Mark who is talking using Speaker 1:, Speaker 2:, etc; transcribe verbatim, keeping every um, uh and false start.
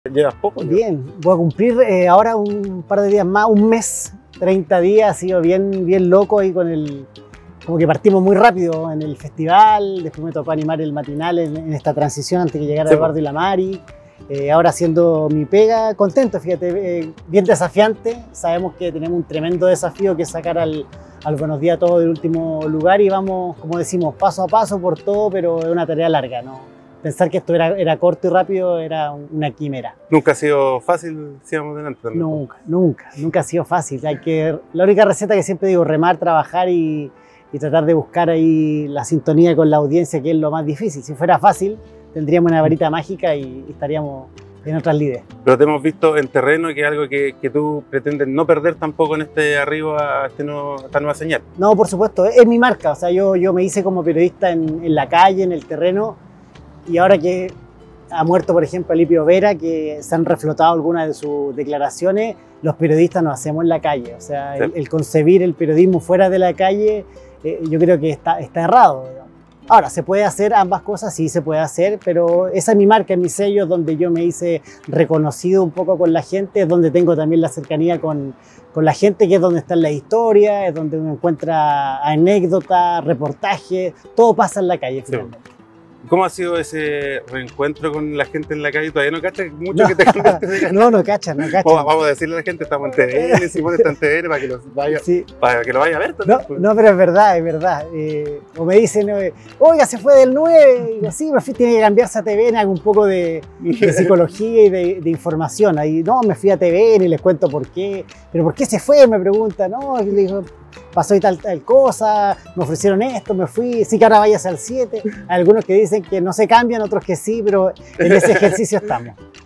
Speaker 1: Llevas poco.
Speaker 2: Bien, voy a cumplir eh, ahora un par de días más, un mes, treinta días, ha sido bien, bien loco ahí con el... Como que partimos muy rápido en el festival, después me tocó animar el matinal en, en esta transición antes que llegara
Speaker 1: Sí,
Speaker 2: Eduardo y la Mari. Eh, ahora haciendo mi pega, contento, fíjate, eh, bien desafiante. Sabemos que tenemos un tremendo desafío que es sacar al, al Buenos Días a Todos del último lugar y vamos, como decimos, paso a paso por todo, pero es una tarea larga, ¿no? Pensar que esto era, era corto y rápido era una quimera.
Speaker 1: Nunca ha sido fácil, sigamos adelante también.
Speaker 2: Nunca, nunca, nunca ha sido fácil. Hay que, la única receta que siempre digo, remar, trabajar y, y tratar de buscar ahí la sintonía con la audiencia, que es lo más difícil. Si fuera fácil, tendríamos una varita mágica y, y estaríamos en otras lides.
Speaker 1: Pero te hemos visto en terreno, que es algo que, que tú pretendes no perder tampoco en este arribo a, este nuevo, a esta nueva señal.
Speaker 2: No, por supuesto, es mi marca. O sea, yo, yo me hice como periodista en, en la calle, en el terreno. Y ahora que ha muerto, por ejemplo, Alipio Vera, que se han reflotado algunas de sus declaraciones, los periodistas nos hacemos en la calle. O sea, sí. el, el concebir el periodismo fuera de la calle, eh, yo creo que está, está errado. Ahora, ¿se puede hacer ambas cosas? Sí, se puede hacer, pero esa es mi marca, es mi sello, donde yo me hice reconocido un poco con la gente, es donde tengo también la cercanía con, con la gente, que es donde están las historias, es donde uno encuentra anécdotas, reportajes, todo pasa en la calle finalmente. Sí.
Speaker 1: ¿Cómo ha sido ese reencuentro con la gente en la calle? ¿Todavía no cachas mucho no. que te cambiaste de canal?
Speaker 2: No, no cachan, no cachan.
Speaker 1: Vamos, vamos a decirle a la gente, estamos en T V N, Simón está en T V N para que, los vaya, sí. para que lo vaya a ver también.
Speaker 2: No, no, pero es verdad, es verdad. Eh, o me dicen, eh, oiga, se fue del nueve, y digo, sí, me fui, tiene que cambiarse a T V N, hago un poco de, de psicología y de, de información. Ahí, no, me fui a T V N y les cuento por qué. ¿Pero por qué se fue? Me preguntan, no, y le digo, pasó y tal, tal cosa, me ofrecieron esto, me fui, sí que ahora vayas al siete. Hay algunos que dicen que no se cambian, otros que sí, pero en ese ejercicio estamos.